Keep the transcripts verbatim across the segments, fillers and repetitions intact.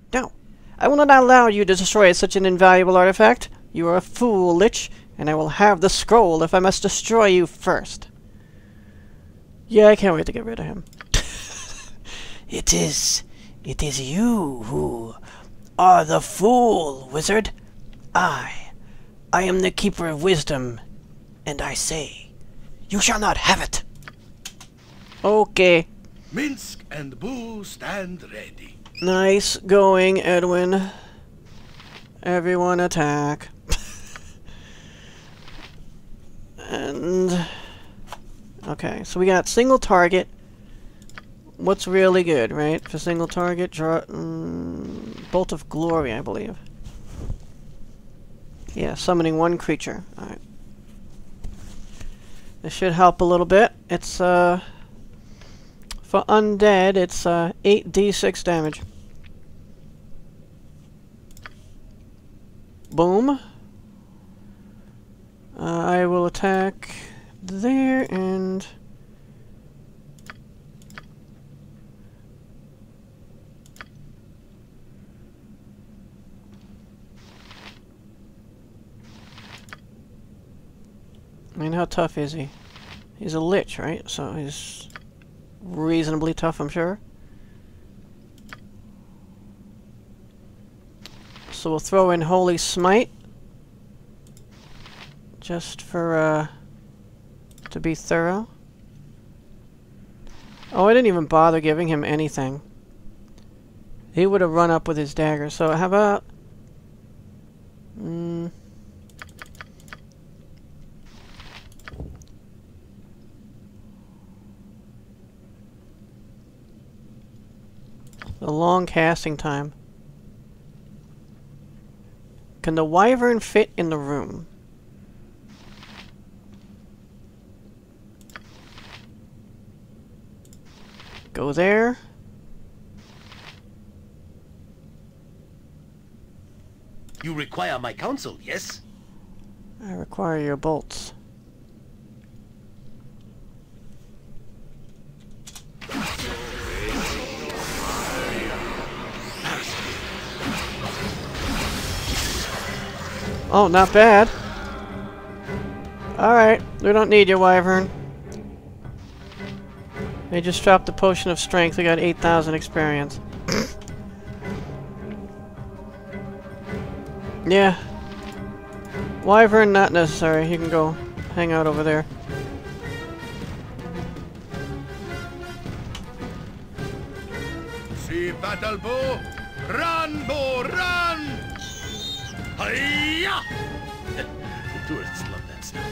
No, I will not allow you to destroy such an invaluable artifact. You are a fool, Lich, and I will have the scroll if I must destroy you first. Yeah, I can't wait to get rid of him. It is... it is you who are the fool, wizard. I... I am the keeper of wisdom, and I say, you shall not have it. Okay. Minsk and Boo stand ready. Nice going, Edwin. Everyone attack. And... okay, so we got single target. What's really good, right? For single target, draw... Mm, Bolt of Glory, I believe. Yeah, summoning one creature. Alright. This should help a little bit. It's, uh... for undead, it's, uh, eight d six damage. Boom. Uh, I will attack there and... I mean, how tough is he? He's a lich, right? So he's reasonably tough, I'm sure. So we'll throw in Holy Smite. Just for, uh... to be thorough. Oh, I didn't even bother giving him anything. He would have run up with his dagger. So how about... Mm, the long casting time. Can the wyvern fit in the room? Go there. You require my counsel, yes? I require your bolts. Oh, not bad. Alright, we don't need your wyvern. They just dropped the potion of strength. We got eight thousand experience. Yeah. Wyvern not necessary. You can go hang out over there. See battle bow. Run, bow, run! Hiya! The tourists love that stuff.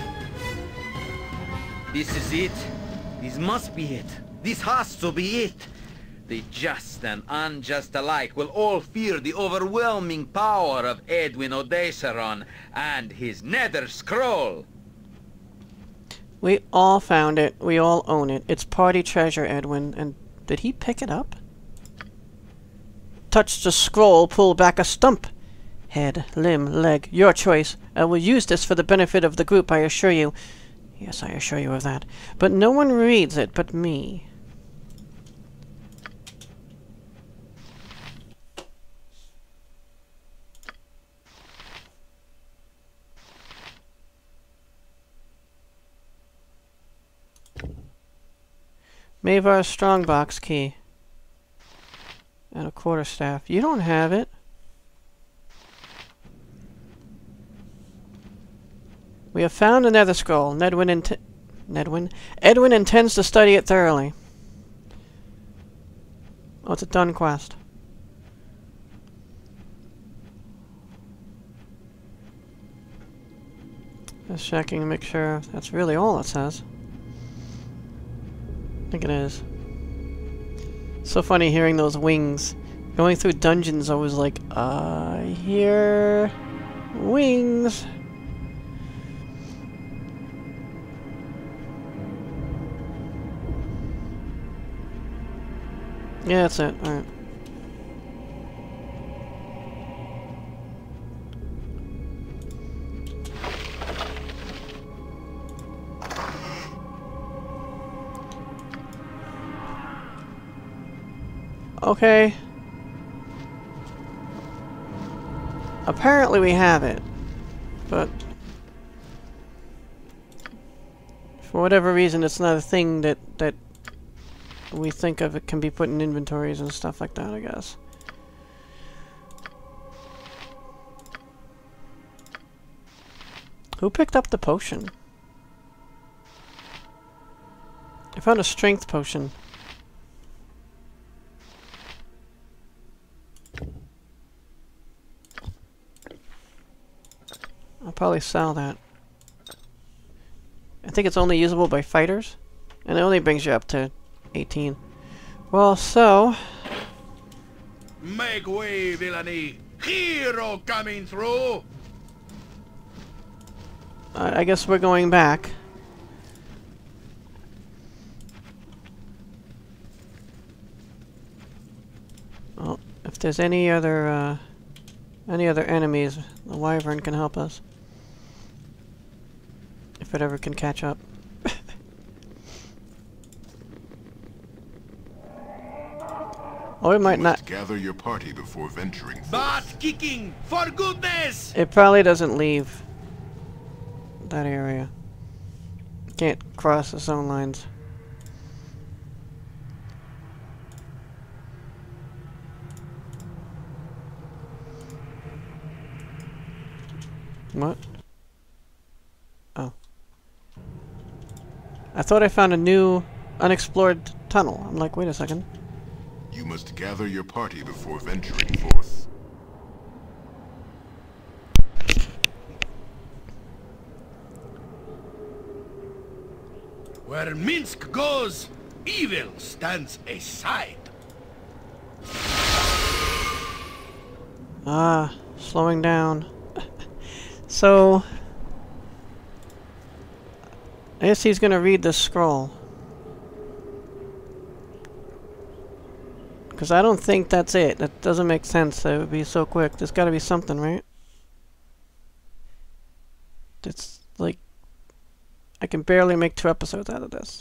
This is it. This must be it. This has to be it. The just and unjust alike will all fear the overwhelming power of Edwin Odessaron and his nether scroll. We all found it. We all own it. It's party treasure, Edwin. And did he pick it up? Touch the scroll, pull back a stump. Head, limb, leg, your choice. I will use this for the benefit of the group, I assure you. Yes, I assure you of that. But no one reads it but me. Mavar's strongbox key. And a quarterstaff. You don't have it. We have found the nether scroll. Nedwin int Nedwin? Edwin intends to study it thoroughly. Oh, it's a done quest. Just checking to make sure that's really all it says. I think it is. So funny hearing those wings. Going through dungeons, I was like, I hear wings. Yeah, that's it. Alright. Okay. Apparently we have it, but for whatever reason it's not a thing that, that we think of. It can be put in inventories and stuff like that, I guess. Who picked up the potion? I found a strength potion. I'll probably sell that. I think it's only usable by fighters, and it only brings you up to eighteen. Well, so... Make way, villainy! Hero coming through! I guess we're going back. Well, if there's any other, uh, any other enemies, the wyvern can help us. If it ever can catch up. Or it might not. Gather your party before venturing forth. Butt kicking, for goodness! It probably doesn't leave that area. Can't cross the zone lines. What? Oh. I thought I found a new unexplored tunnel. I'm like, wait a second. You must gather your party before venturing forth. Where Minsk goes, evil stands aside. Ah, slowing down. So, I guess he's gonna read this scroll. Because I don't think that's it. That doesn't make sense that it would be so quick. There's gotta be something, right? It's like... I can barely make two episodes out of this.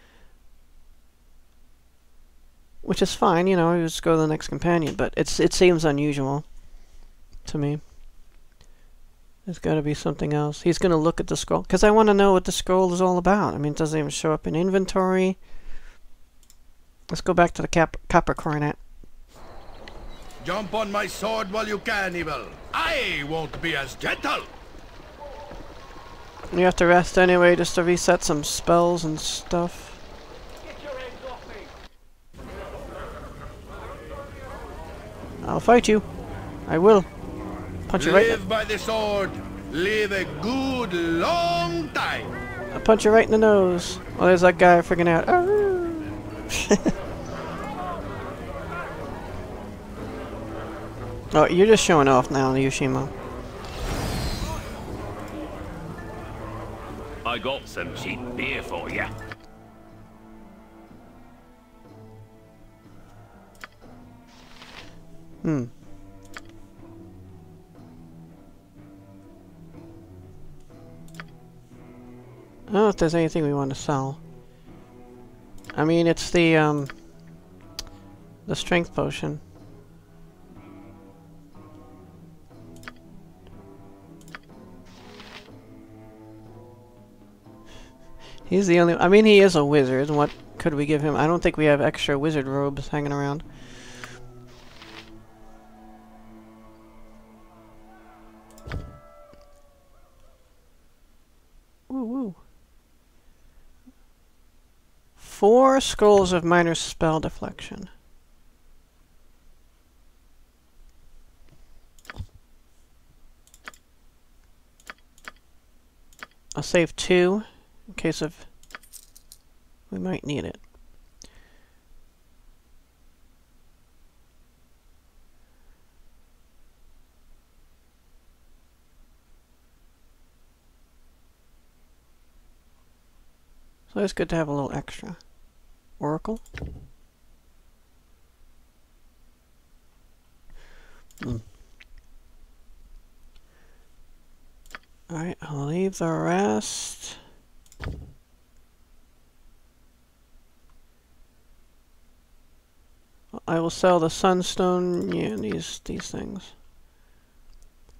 Which is fine, you know, I just go to the next companion, but it's it seems unusual to me. There's gotta be something else. He's gonna look at the scroll, because I want to know what the scroll is all about. I mean, it doesn't even show up in inventory. Let's go back to the cap copper coronet. Jump on my sword while you can, evil. I won't be as gentle. You have to rest anyway, just to reset some spells and stuff. Get your hands off me. I'll fight you. I will. Punch you right. Live by the sword. Live a good long time. I'll punch you right in the nose. Oh, there's that guy freaking out. Oh, you're just showing off now, Yushima. I got some cheap beer for you. Hmm. I don't know if there's anything we want to sell. I mean, it's the, um... the strength potion. He's the only... I mean, he is a wizard, and what could we give him? I don't think we have extra wizard robes hanging around. Woo woo. Four scrolls of minor spell deflection. I'll save two. In case of... we might need it. So it's good to have a little extra. Oracle? Mm. Alright, I'll leave the rest. I will sell the sunstone, yeah, these these things.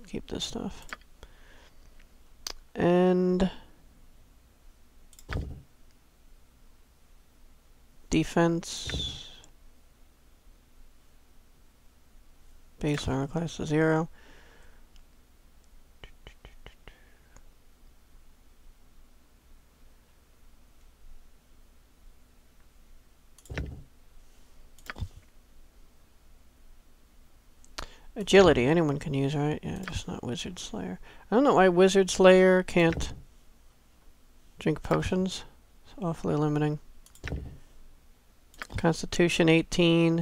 keep this stuff. And defense. Base armor class to zero. Agility, anyone can use, right? Yeah, just not Wizard Slayer. I don't know why Wizard Slayer can't drink potions. It's awfully limiting. Constitution eighteen.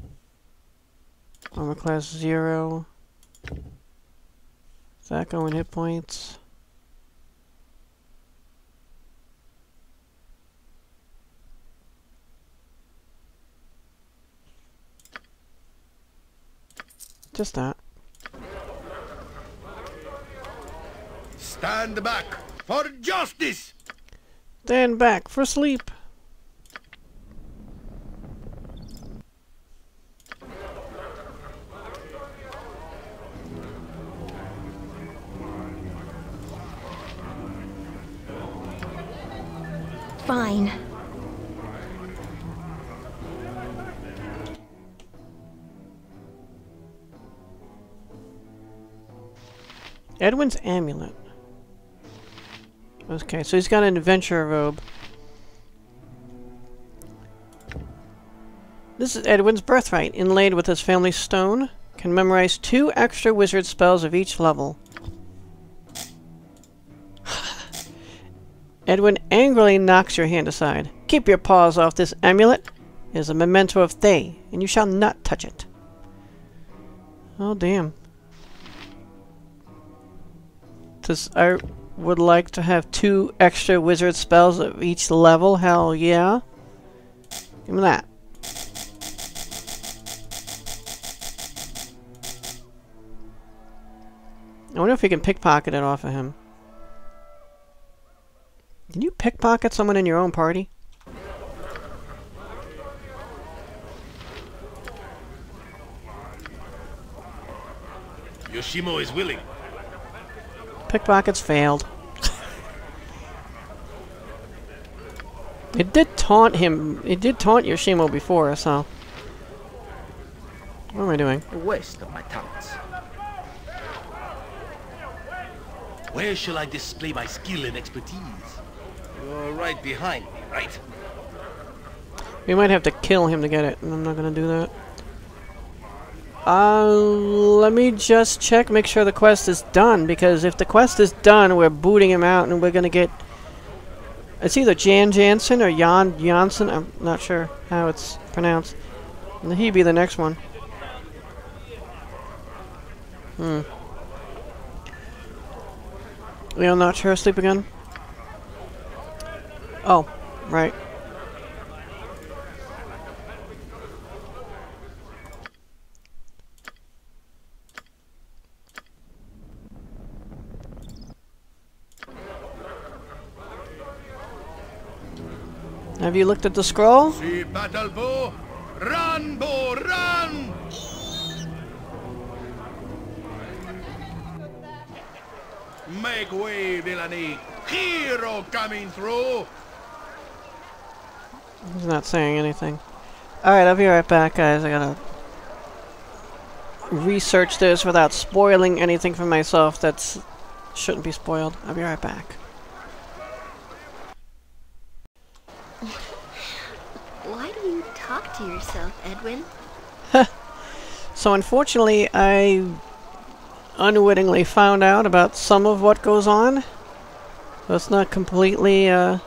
Armor class zero. Does that go in hit points? Just that. Stand back for justice! Stand back for sleep. Fine. Edwin's amulet. Okay, so he's got an adventurer robe. This is Edwin's birthright, inlaid with his family stone. Can memorize two extra wizard spells of each level. Edwin angrily knocks your hand aside. Keep your paws off this amulet. It is a memento of Thay, and you shall not touch it. Oh, damn. This, I would like to have two extra wizard spells of each level. Hell yeah. Give me that. I wonder if we can pickpocket it off of him. Can you pickpocket someone in your own party? Yoshimo is willing. Pickpockets failed. It did taunt him. It did taunt Yoshimo before, so. What am I doing? A waste of my talents. Where shall I display my skill and expertise? You're right behind me, right? We might have to kill him to get it, and I'm not gonna do that. Uh, let me just check, make sure the quest is done, because if the quest is done, we're booting him out, and we're gonna get... It's either Jan Jansen or Jan Janssen, I'm not sure how it's pronounced. And he'd be the next one. Hmm. You're not sure, asleep again? Oh, right. Have you looked at the scroll? See battle bow, run bow, run! Make way, villainy! Hero coming through! He's not saying anything. Alright, I'll be right back, guys. I gotta research this without spoiling anything for myself that's shouldn't be spoiled. I'll be right back. Why do you talk to yourself, Edwin? So unfortunately, I unwittingly found out about some of what goes on. So it's not completely uh,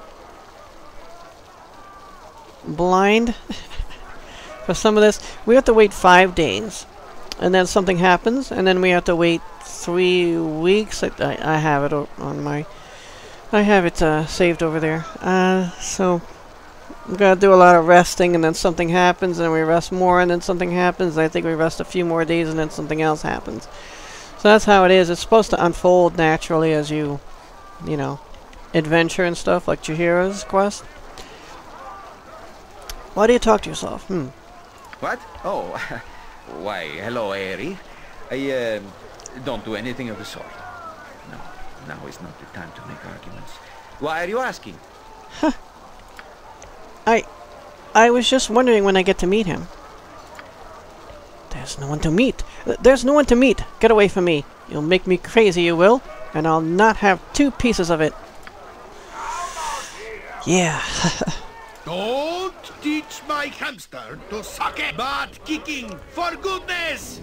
blind for some of this. We have to wait five days, and then something happens, and then we have to wait three weeks. I, I, I have it on my, I have it uh, saved over there. Uh, so we gotta do a lot of resting, and then something happens, and we rest more, and then something happens. And I think we rest a few more days, and then something else happens. So that's how it is. It's supposed to unfold naturally as you, you know, adventure and stuff, like Chihira's quest. Why do you talk to yourself? Hmm. What? Oh, why, hello, Eri. I, uh, Don't do anything of the sort. No, now is not the time to make arguments. Why are you asking? Huh. I... I was just wondering when I get to meet him. There's no one to meet. There's no one to meet. Get away from me. You'll make me crazy, you will. And I'll not have two pieces of it. Yeah. Don't teach my hamster to suck it. Butt kicking, for goodness!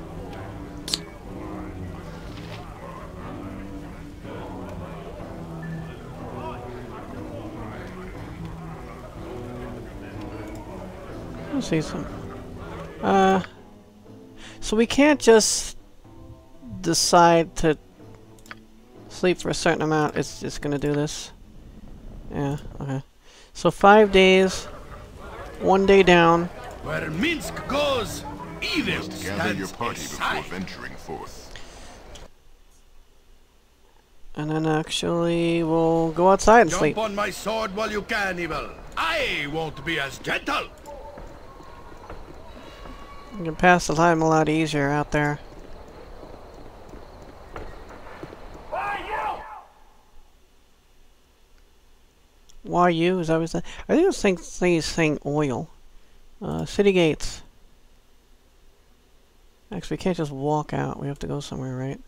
Let's see some. Uh, so we can't just decide to sleep for a certain amount. It's just gonna do this. Yeah. Okay. So five days, one day down. Where Minsk goes, evil You must gather your stands party aside. before venturing forth. And then actually we'll go outside and Jump sleep. on my sword while you can, evil. I won't be as gentle. You can pass the time a lot easier out there. Why you? Is that what it's saying? I think it's saying, saying, saying oil. Uh, city gates. Actually, we can't just walk out. We have to go somewhere, right?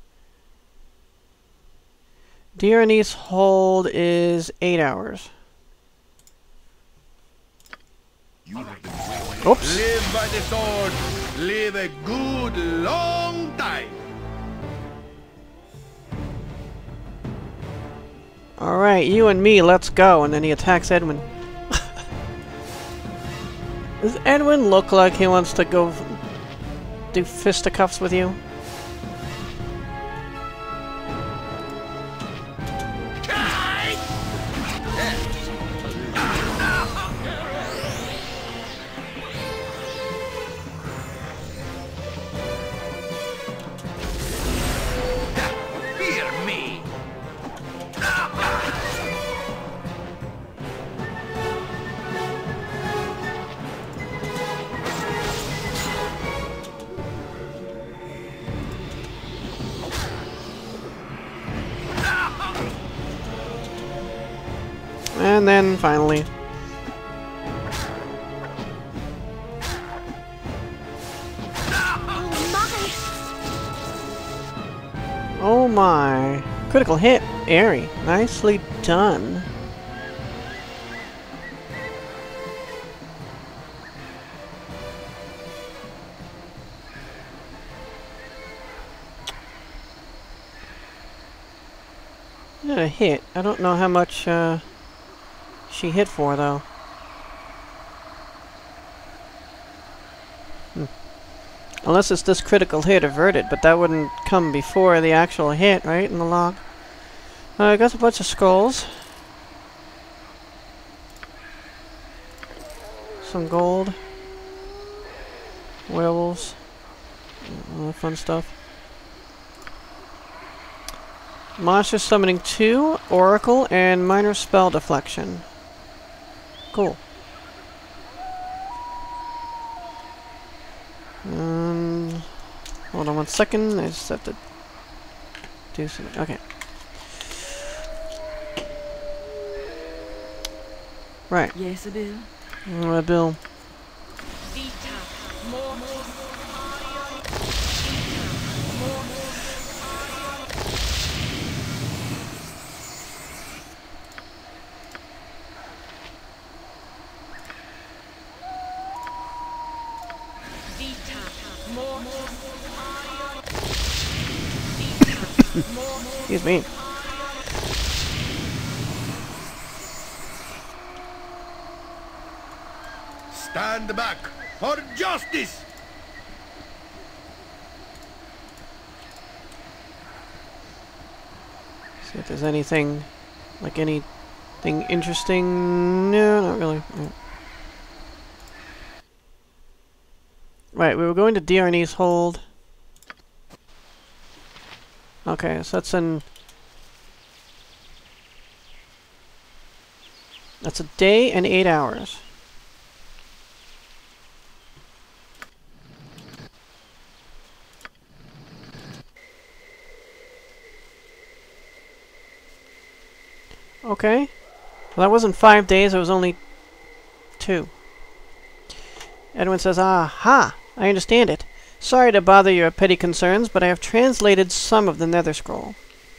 Dionysus hold is eight hours. You have been waiting. Oops. Live by the sword. Live a good long time. Alright, you and me, let's go. And then he attacks Edwin. Does Edwin look like he wants to go do fisticuffs with you? Fear me! And then finally. Oh my. Critical hit. Airy. Nicely done. Yeah, a hit. I don't know how much uh, she hit for, though. Hmm. Unless it's this critical hit averted, but that wouldn't come before the actual hit, right, in the log? Uh, I got a bunch of skulls. Some gold. Werewolves. All that fun stuff. Monster summoning two, Oracle, and minor spell deflection. Cool. Um, hold on one second. I just have to do something. Okay. Right. Yes, Bill. Alright, Bill. Excuse me. Stand back for justice. See if there's anything, like anything interesting. No, not really. No. Right, we were going to Dionysus hold. Okay, so that's in... That's a day and eight hours. Okay. Well, that wasn't five days, it was only two. Edwin says, aha! I understand it. Sorry to bother your petty concerns, but I have translated some of the Nether Scroll.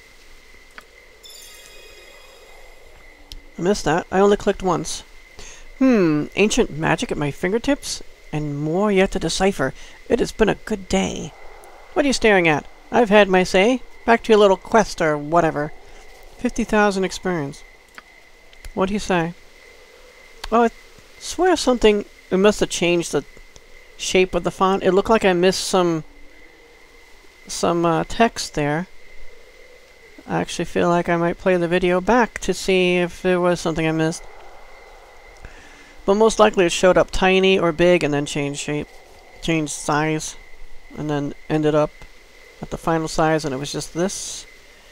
I missed that. I only clicked once. Hmm, ancient magic at my fingertips? And more yet to decipher. It has been a good day. What are you staring at? I've had my say. Back to your little quest or whatever. fifty thousand experience. What do you say? Oh, I swear something... It must have changed the shape of the font. It looked like I missed some... some uh, text there. I actually feel like I might play the video back to see if there was something I missed. But most likely it showed up tiny or big and then changed shape. Changed size. And then ended up at the final size and it was just this.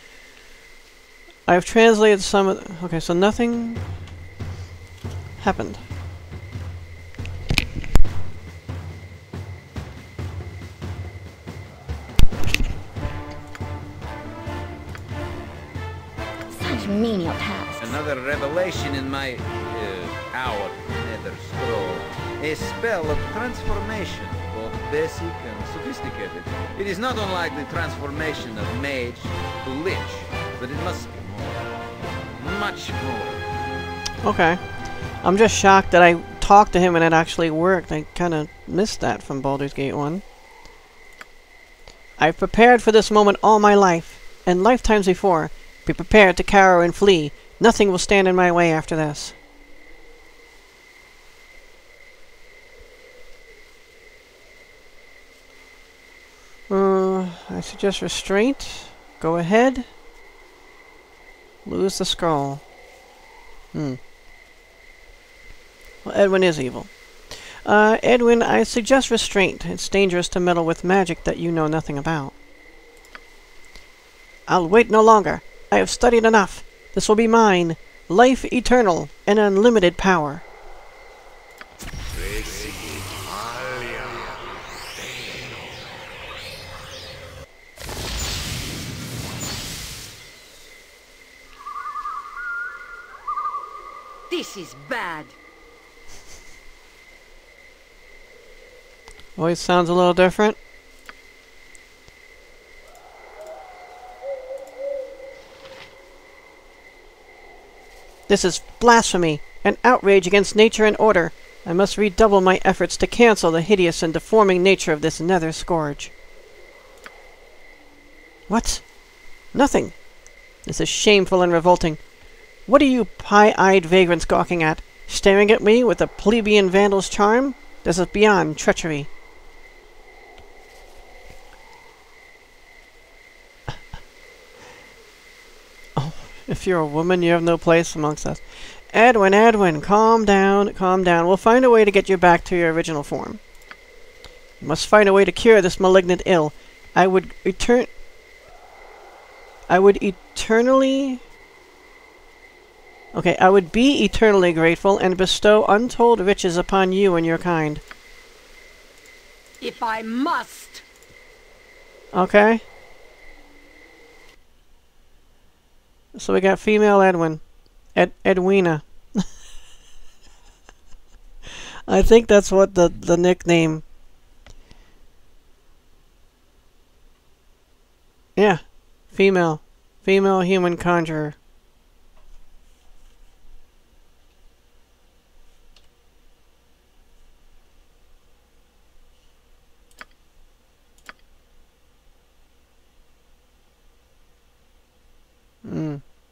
I've translated some of the, okay, so nothing happened. Such menial tasks. Another revelation in my, uh, our Nether Scroll. A spell of transformation, both basic and sophisticated. It is not unlike the transformation of mage to lich, but it must be more. Much more. Okay. I'm just shocked that I talked to him and it actually worked. I kind of missed that from Baldur's Gate one. I've prepared for this moment all my life, and lifetimes before. Be prepared to cower and flee. Nothing will stand in my way after this. Uh, I suggest restraint. Go ahead. Lose the scroll. Hmm. Well, Edwin is evil. Uh, Edwin, I suggest restraint. It's dangerous to meddle with magic that you know nothing about. I'll wait no longer. I have studied enough. This will be mine. Life eternal and unlimited power. This is bad. Voice sounds a little different. This is blasphemy, an outrage against nature and order. I must redouble my efforts to cancel the hideous and deforming nature of this nether scourge. What? Nothing. This is shameful and revolting. What are you pie-eyed vagrants gawking at? Staring at me with a plebeian vandal's charm? This is beyond treachery. Oh, if you're a woman, you have no place amongst us. Edwin, Edwin, calm down, calm down. We'll find a way to get you back to your original form. You must find a way to cure this malignant ill. I would return... I would eternally... Okay, I would be eternally grateful and bestow untold riches upon you and your kind. If I must. Okay. So we got female Edwin. Ed Edwina. I think that's what the, the nickname... Yeah. Female. Female human conjurer. Hmm.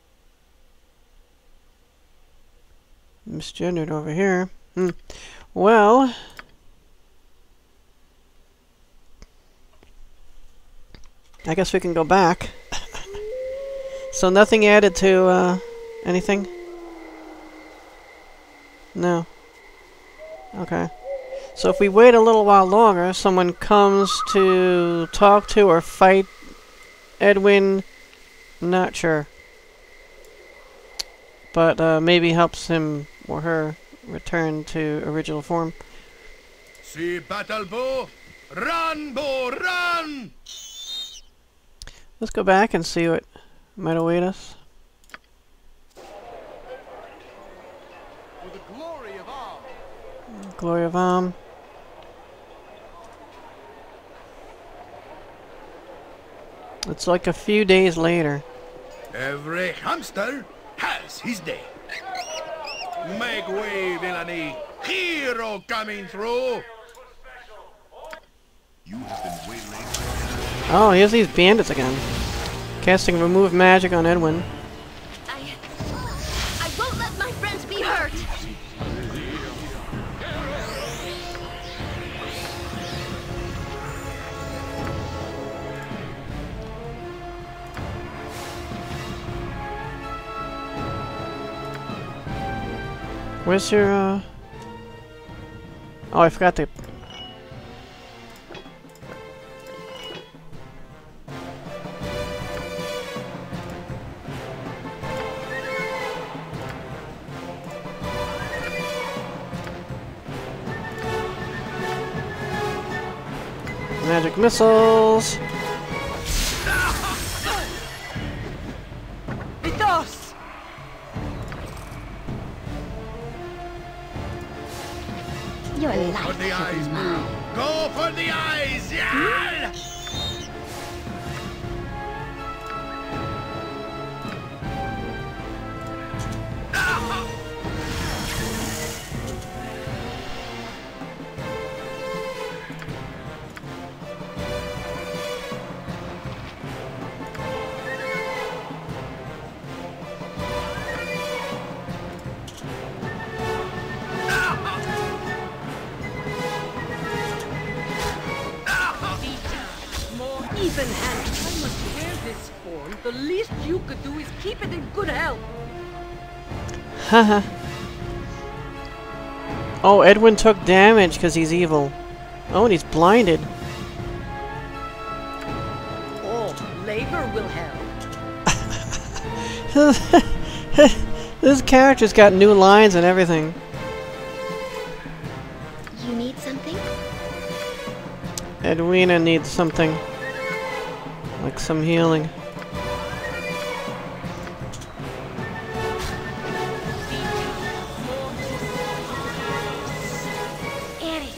Misgendered over here. Hmm. Well... I guess we can go back. So nothing added to, uh, anything? No. Okay. So if we wait a little while longer, someone comes to talk to or fight Edwin. Not sure. But uh, maybe helps him or her return to original form. See battle bow, run bow, run! Let's go back and see what might await us. Glory of Am. It's like a few days later. Every hamster has his day. Make way, villainy! Hero coming through! You have been waylaid. Oh, here's these bandits again. Casting remove magic on Edwin. I... I won't let my friends be hurt! Where's your, uh... Oh, I forgot to... Magic missiles! Vitos! Your For life the eyes, is Boo! mine. Go for the eyes! Yeah! More even handed. I must wear this form. The least you could do is keep it in good health. Haha. Oh, Edwin took damage because he's evil. Oh, and he's blinded. All labor will help. This character's got new lines and everything. You need something? Edwina needs something. Like some healing. Eddie.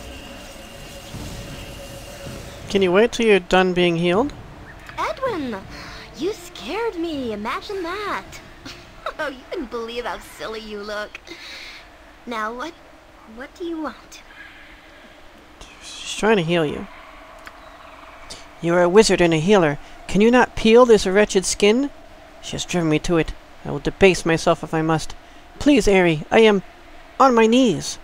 Can you wait till you're done being healed? Edwin! You scared me. Imagine that. Oh, you wouldn't believe how silly you look. Now, what... what do you want? She's trying to heal you. You are a wizard and a healer. Can you not peel this wretched skin? She has driven me to it. I will debase myself if I must. Please, Aerie, I am on my knees.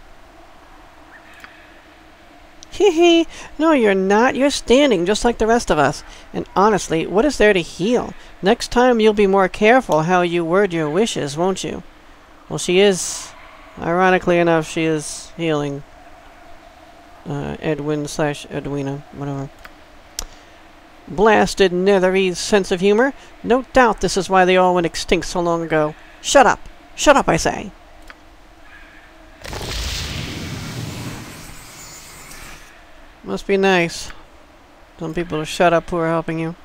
Hee hee. No, you're not. You're standing just like the rest of us. And honestly, what is there to heal? Next time you'll be more careful how you word your wishes, won't you? Well, she is... Ironically enough, she is healing. Uh, Edwin slash Edwina, whatever. Blasted Netherese sense of humor. No doubt this is why they all went extinct so long ago. Shut up! Shut up, I say! Must be nice. Some people to shut up who are helping you.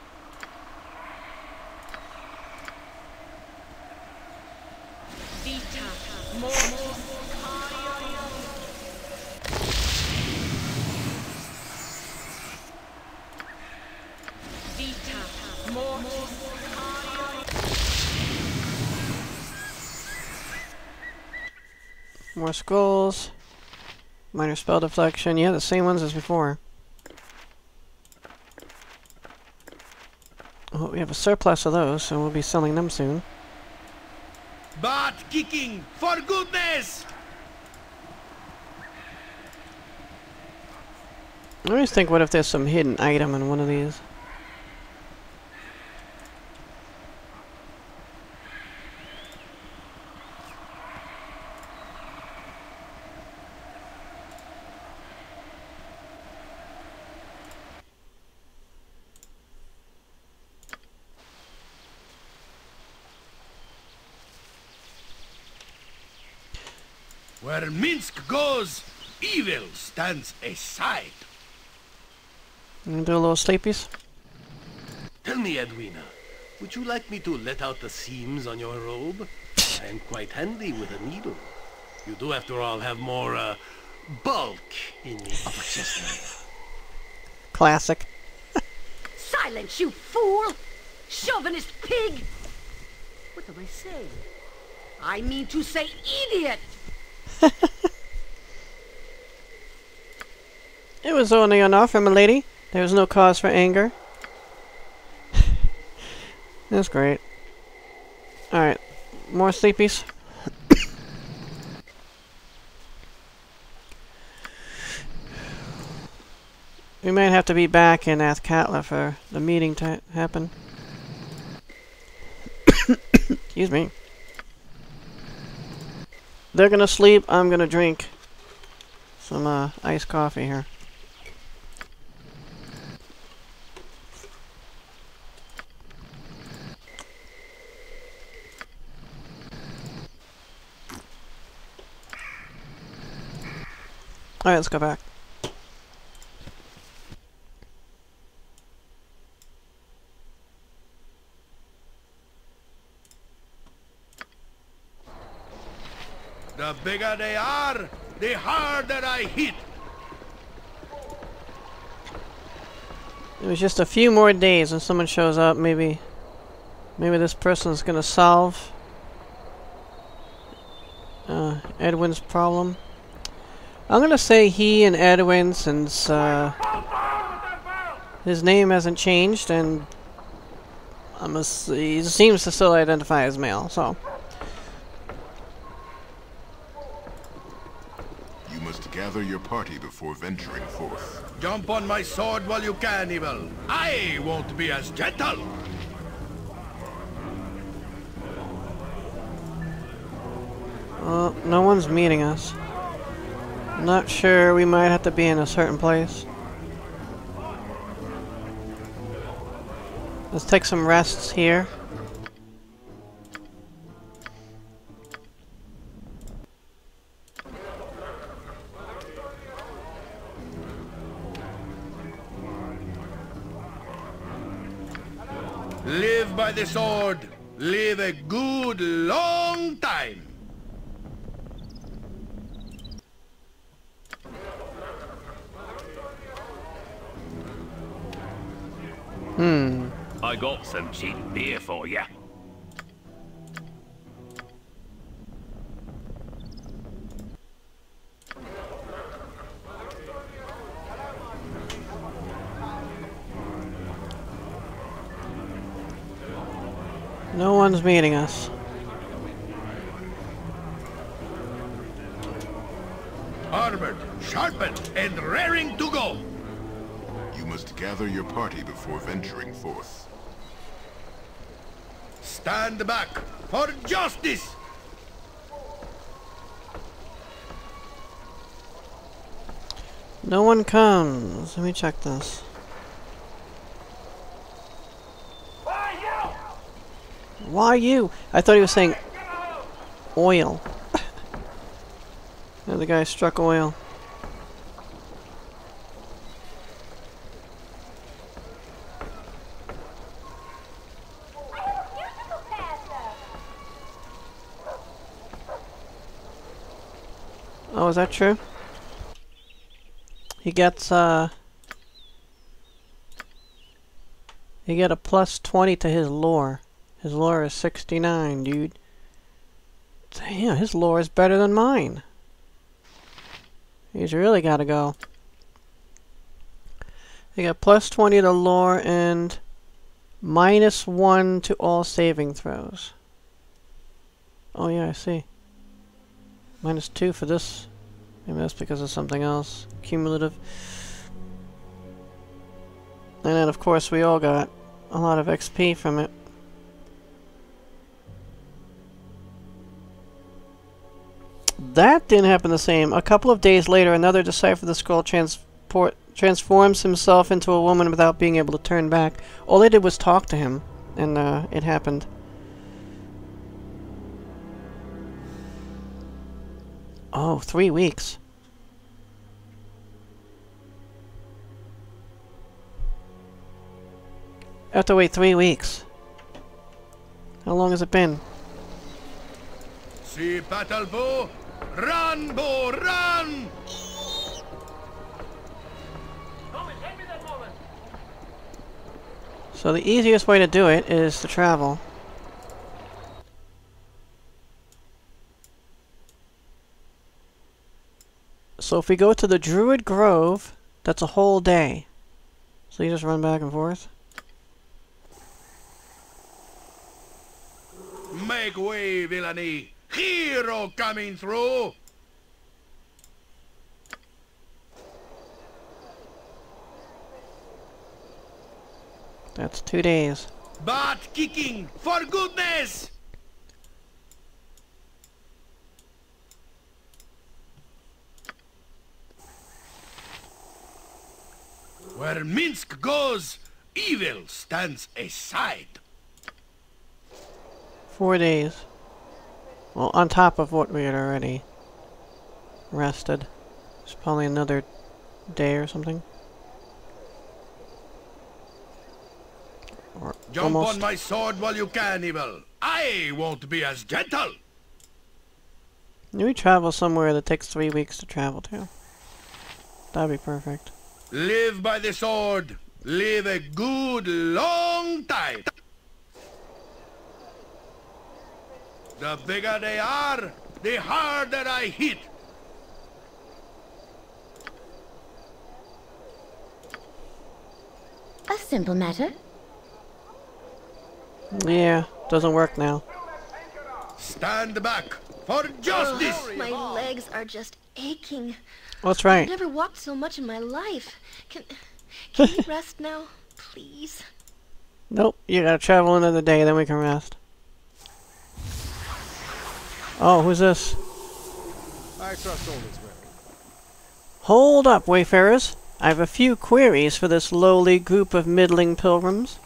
More skulls. Minor spell deflection. Yeah, the same ones as before. Oh, we have a surplus of those, so we'll be selling them soon. Butt kicking, for goodness! I always think, what if there's some hidden item in one of these? Where Minsk goes, evil stands aside. You do a little sleepies? Tell me, Edwina, would you like me to let out the seams on your robe? I am quite handy with a needle. You do, after all, have more, uh, bulk in the upper chest area. Classic. Silence, you fool! Chauvinist pig! What am I saying? I mean to say idiot! It was only an offer, milady. There was no cause for anger. That's great. Alright. More sleepies. We might have to be back in Athkatla for the meeting to happen. Excuse me. They're gonna sleep, I'm gonna drink some uh, iced coffee here. Alright, let's go back. The bigger they are, the harder I hit. It was just a few more days and someone shows up, maybe maybe this person's gonna solve uh, Edwin's problem. I'm gonna say he and Edwin, since uh, his name hasn't changed and I'm a, he seems to still identify as male, so. You must gather your party before venturing forth. Jump on my sword while you can, evil. I won't be as gentle. Well, no one's meeting us. Not sure, we might have to be in a certain place. Let's take some rests here. Live by the sword. Live a good long time. Hmm. I got some cheap beer for ya. No one's meeting us. Armored, sharpened, and raring to go. You must gather your party before venturing forth. Stand back for justice. No one comes. Let me check this. Why you? I thought he was saying oil. And the guy struck oil. Oh, is that true? He gets, uh... he get a plus twenty to his lore. His lore is sixty-nine, dude. Damn, his lore is better than mine. He's really gotta go. He got plus twenty to lore and minus one to all saving throws. Oh yeah, I see. Minus two for this. Maybe that's because of something else. Cumulative. And then of course we all got a lot of X P from it. That didn't happen the same. A couple of days later, another Decipher the Scroll transport transforms himself into a woman without being able to turn back. All they did was talk to him, and uh, it happened. Oh, three weeks. I have to wait three weeks. How long has it been? See battle bow. Run, bow, run! So the easiest way to do it is to travel. So if we go to the Druid Grove, that's a whole day. So you just run back and forth. Make way, villainy! Hero coming through! That's two days. Butt kicking, for goodness! Where Minsk goes, evil stands aside. Four days. Well, on top of what we had already rested. It's probably another day or something. Or Jump almost. on my sword while you can, evil. I won't be as gentle. We travel somewhere that takes three weeks to travel to. That'd be perfect. Live by the sword. Live a good long time. The bigger they are, the harder I hit. A simple matter. Yeah, doesn't work now. Stand back for justice. Oh, my legs are just aching. That's right. I've never walked so much in my life. Can, can you rest now, please? Nope, you gotta travel another day, then we can rest. Oh, who's this? I trust all is well. Hold up, wayfarers. I have a few queries for this lowly group of middling pilgrims.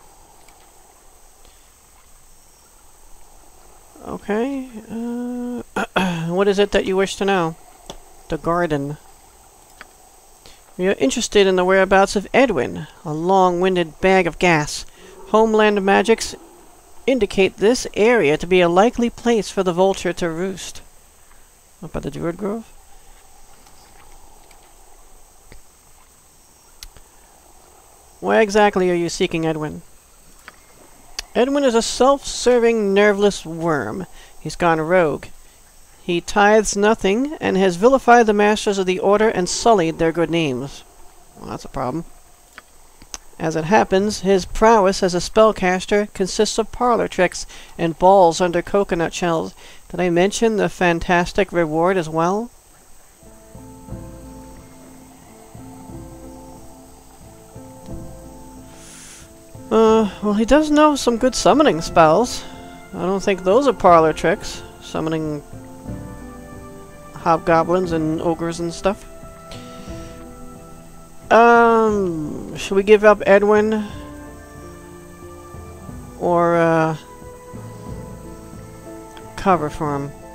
Okay, uh, what is it that you wish to know? The garden. We are interested in the whereabouts of Edwin, a long-winded bag of gas. Homeland magics indicate this area to be a likely place for the vulture to roost. Up by the Druid Grove? Why exactly are you seeking Edwin? Edwin is a self-serving, nerveless worm. He's gone rogue. He tithes nothing, and has vilified the masters of the Order and sullied their good names. Well, that's a problem. As it happens, his prowess as a spellcaster consists of parlor tricks and balls under coconut shells. Did I mention the fantastic reward as well? Uh, well, he does know some good summoning spells. I don't think those are parlor tricks. Summoning hobgoblins and ogres and stuff. Um, should we give up Edwin? Or, uh, cover for him?